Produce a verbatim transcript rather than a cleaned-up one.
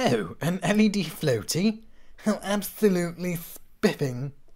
Oh, an L E D floatie? How absolutely spiffing.